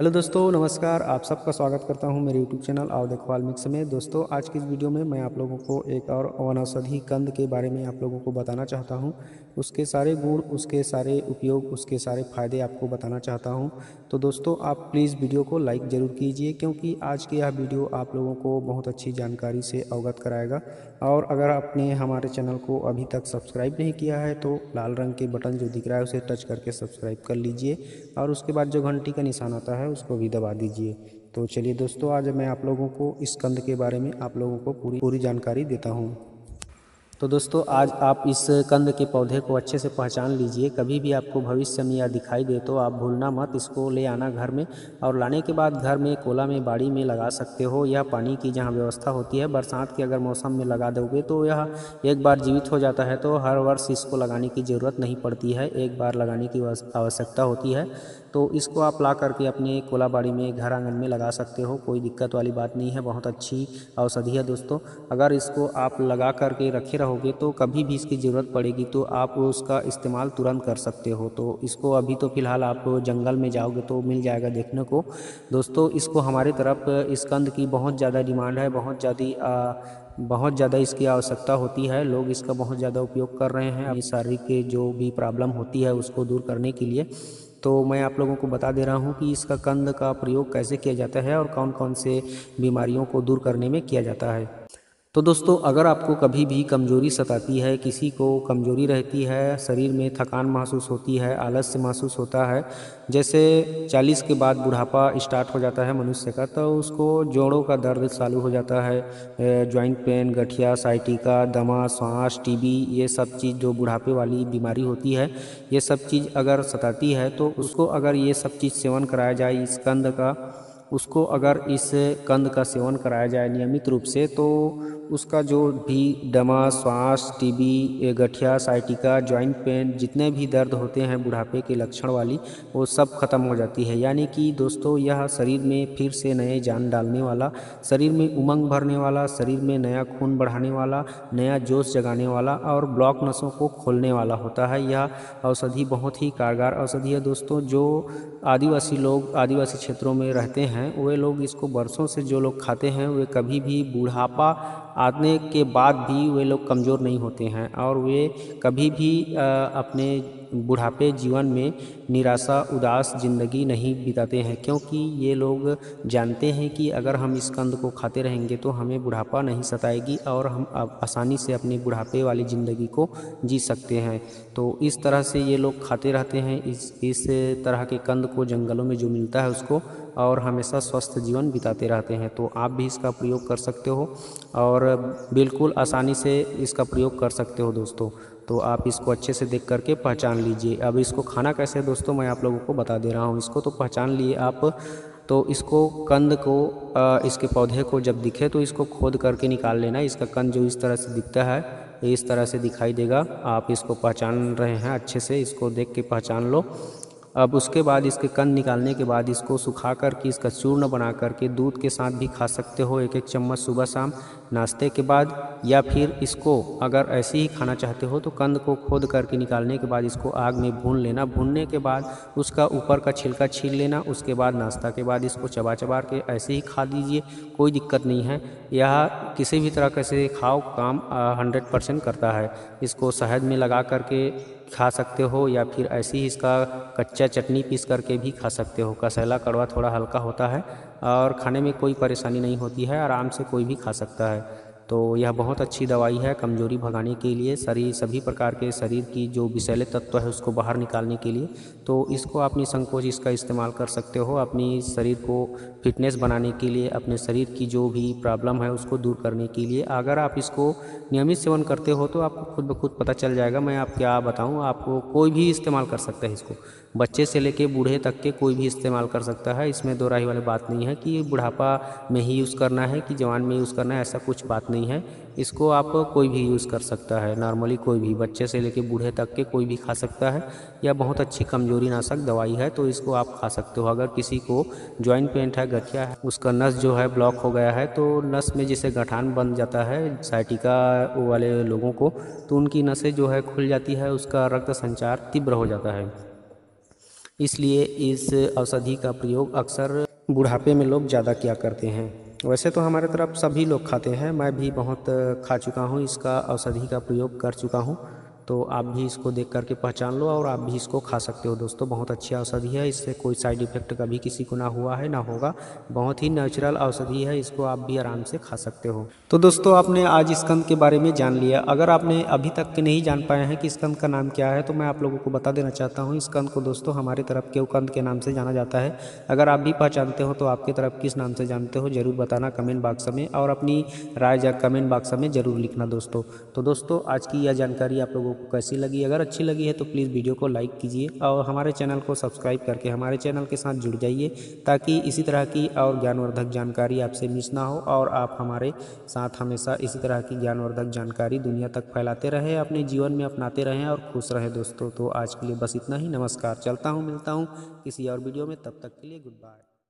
Hello दोस्तों, नमस्कार। आप सबका स्वागत करता हूं मेरे यूट्यूब चैनल आओ देखो मिक्स में। दोस्तों, आज की इस वीडियो में मैं आप लोगों को एक और वनौषधि कंद के बारे में आप लोगों को बताना चाहता हूं। उसके सारे गुण, उसके सारे उपयोग, उसके सारे फायदे आपको बताना चाहता हूं। तो दोस्तों, आप प्लीज़ वीडियो को लाइक ज़रूर कीजिए, क्योंकि आज की यह वीडियो आप लोगों को बहुत अच्छी जानकारी से अवगत कराएगा। और अगर आपने हमारे चैनल को अभी तक सब्सक्राइब नहीं किया है तो लाल रंग के बटन जो दिख रहा है उसे टच करके सब्सक्राइब कर लीजिए, और उसके बाद जो घंटी का निशान आता है उसको भी दबा दीजिए। तो चलिए दोस्तों, आज मैं आप लोगों को इस कंद के बारे में आप लोगों को पूरी जानकारी देता हूँ। तो दोस्तों, आज आप इस कंद के पौधे को अच्छे से पहचान लीजिए। कभी भी आपको भविष्य में यह दिखाई दे तो आप भूलना मत, इसको ले आना घर में, और लाने के बाद घर में, कोला में, बाड़ी में लगा सकते हो। यह पानी की जहाँ व्यवस्था होती है, बरसात के अगर मौसम में लगा दोगे तो यह एक बार जीवित हो जाता है, तो हर वर्ष इसको लगाने की ज़रूरत नहीं पड़ती है, एक बार लगाने की आवश्यकता होती है। तो इसको आप ला करके अपने कोला बाड़ी में, घर आंगन में लगा सकते हो, कोई दिक्कत वाली बात नहीं है। बहुत अच्छी औषधि है दोस्तों। अगर इसको आप लगा करके रखे रहोगे तो कभी भी इसकी ज़रूरत पड़ेगी तो आप उसका इस्तेमाल तुरंत कर सकते हो। तो इसको अभी तो फ़िलहाल आप जंगल में जाओगे तो मिल जाएगा देखने को। दोस्तों, इसको हमारी तरफ इस कंद की बहुत ज़्यादा डिमांड है, बहुत ज़्यादा इसकी आवश्यकता होती है। लोग इसका बहुत ज़्यादा उपयोग कर रहे हैं अपनी शारीरिक जो भी प्रॉब्लम होती है उसको दूर करने के लिए। तो मैं आप लोगों को बता दे रहा हूँ कि इसका कंद का प्रयोग कैसे किया जाता है और कौन कौन से बीमारियों को दूर करने में किया जाता है। तो दोस्तों, अगर आपको कभी भी कमज़ोरी सताती है, किसी को कमज़ोरी रहती है, शरीर में थकान महसूस होती है, आलस्य महसूस होता है, जैसे 40 के बाद बुढ़ापा स्टार्ट हो जाता है मनुष्य का, तो उसको जोड़ों का दर्द चालू हो जाता है, जॉइंट पेन, गठिया, साइटिका, दमा, श्वास, टीबी, ये सब चीज़ जो बुढ़ापे वाली बीमारी होती है, ये सब चीज़ अगर सताती है तो उसको अगर ये सब चीज़ सेवन कराया जाए इस कंद का, उसको अगर इस कंद का सेवन कराया जाए नियमित रूप से, तो उसका जो भी दमा, श्वास, टीबी, गठिया, साइटिका, जॉइंट पेन, जितने भी दर्द होते हैं बुढ़ापे के लक्षण वाली, वो सब खत्म हो जाती है। यानी कि दोस्तों, यह शरीर में फिर से नए जान डालने वाला, शरीर में उमंग भरने वाला, शरीर में नया खून बढ़ाने वाला, नया जोश जगाने वाला और ब्लॉक नसों को खोलने वाला होता है। यह औषधि बहुत ही कारगर औषधि है दोस्तों। जो आदिवासी लोग आदिवासी क्षेत्रों में रहते हैं, वे लोग इसको बरसों से जो लोग खाते हैं, वे कभी भी बुढ़ापा आने के बाद भी वे लोग कमज़ोर नहीं होते हैं, और वे कभी भी अपने बुढ़ापे जीवन में निराशा, उदास ज़िंदगी नहीं बिताते हैं, क्योंकि ये लोग जानते हैं कि अगर हम इस कंद को खाते रहेंगे तो हमें बुढ़ापा नहीं सताएगी और हम आसानी से अपनी बुढ़ापे वाली ज़िंदगी को जी सकते हैं। तो इस तरह से ये लोग खाते रहते हैं इस तरह के कंद को, जंगलों में जो मिलता है उसको, और हमेशा स्वस्थ जीवन बिताते रहते हैं। तो आप भी इसका प्रयोग कर सकते हो और बिल्कुल आसानी से इसका प्रयोग कर सकते हो दोस्तों। तो आप इसको अच्छे से देख करके पहचान लीजिए। अब इसको खाना कैसे है दोस्तों, मैं आप लोगों को बता दे रहा हूँ। इसको तो पहचान लिए आप। तो इसको कंद को, इसके पौधे को जब दिखे तो इसको खोद करके निकाल लेना। इसका कंद जो इस तरह से दिखता है, इस तरह से दिखाई देगा। आप इसको पहचान रहे हैं अच्छे से, इसको देख के पहचान लो। अब उसके बाद इसके कंद निकालने के बाद इसको सुखा कर के इसका चूर्ण बना कर के दूध के साथ भी खा सकते हो, एक एक चम्मच सुबह शाम नाश्ते के बाद। या फिर इसको अगर ऐसे ही खाना चाहते हो तो कंद को खोद करके निकालने के बाद इसको आग में भून लेना। भूनने के बाद उसका ऊपर का छिलका छील लेना। उसके बाद नाश्ता के बाद इसको चबा चबा के ऐसे ही खा लीजिए, कोई दिक्कत नहीं है। यह किसी भी तरह कैसे खाओ, काम 100% करता है। इसको शहद में लगा करके खा सकते हो, या फिर ऐसे ही इसका कच्चा चटनी पीस करके भी खा सकते हो। कसैला कड़वा थोड़ा हल्का होता है और खाने में कोई परेशानी नहीं होती है, आराम से कोई भी खा सकता है। तो यह बहुत अच्छी दवाई है कमजोरी भगाने के लिए, शरीर सभी प्रकार के शरीर की जो विषैले तत्व है उसको बाहर निकालने के लिए। तो इसको आप निसंकोच इसका इस्तेमाल कर सकते हो अपनी शरीर को फिटनेस बनाने के लिए, अपने शरीर की जो भी प्रॉब्लम है उसको दूर करने के लिए। अगर आप इसको नियमित सेवन करते हो तो आपको खुद ब खुद पता चल जाएगा। मैं आप क्या बताऊँ, आपको कोई भी इस्तेमाल कर सकता है इसको, बच्चे से लेके बूढ़े तक के कोई भी इस्तेमाल कर सकता है। इसमें दो राही वाली बात नहीं है कि बुढ़ापा में ही यूज़ करना है कि जवान में यूज़ करना है, ऐसा कुछ बात नहीं है। इसको आप कोई भी यूज़ कर सकता है, नॉर्मली कोई भी, बच्चे से लेके बूढ़े तक के कोई भी खा सकता है। यह बहुत अच्छी कमजोरी नाशक दवाई है, तो इसको आप खा सकते हो। अगर किसी को जॉइंट पेन है, गठिया है, उसका नस जो है ब्लॉक हो गया है, तो नस में जैसे गठान बन जाता है साइटिका वाले लोगों को, तो उनकी नसें जो है खुल जाती है, उसका रक्त संचार तीव्र हो जाता है। इसलिए इस औषधि का प्रयोग अक्सर बुढ़ापे में लोग ज़्यादा किया करते हैं। वैसे तो हमारे तरफ सभी लोग खाते हैं, मैं भी बहुत खा चुका हूँ, इसका औषधि का प्रयोग कर चुका हूँ। तो आप भी इसको देख करके पहचान लो और आप भी इसको खा सकते हो दोस्तों। बहुत अच्छी औषधि है, इससे कोई साइड इफ़ेक्ट कभी किसी को ना हुआ है ना होगा। बहुत ही नेचुरल औषधि है, इसको आप भी आराम से खा सकते हो। तो दोस्तों आपने आज स्कंद के बारे में जान लिया। अगर आपने अभी तक के नहीं जान पाए हैं कि स्कंद का नाम क्या है, तो मैं आप लोगों को बता देना चाहता हूँ। स्कंद को दोस्तों हमारी तरफ केवकंद के नाम से जाना जाता है। अगर आप भी पहचानते हो तो आपकी तरफ किस नाम से जानते हो ज़रूर बताना कमेंट बॉक्स में, और अपनी राय कमेंट बॉक्स में ज़रूर लिखना दोस्तों। तो दोस्तों आज की यह जानकारी आप लोगों को कैसी लगी? अगर अच्छी लगी है तो प्लीज़ वीडियो को लाइक कीजिए और हमारे चैनल को सब्सक्राइब करके हमारे चैनल के साथ जुड़ जाइए, ताकि इसी तरह की और ज्ञानवर्धक जानकारी आपसे मिस ना हो और आप हमारे साथ हमेशा इसी तरह की ज्ञानवर्धक जानकारी दुनिया तक फैलाते रहें, अपने जीवन में अपनाते रहें और खुश रहें दोस्तों। तो आज के लिए बस इतना ही। नमस्कार, चलता हूँ, मिलता हूँ किसी और वीडियो में, तब तक के लिए गुड बाय।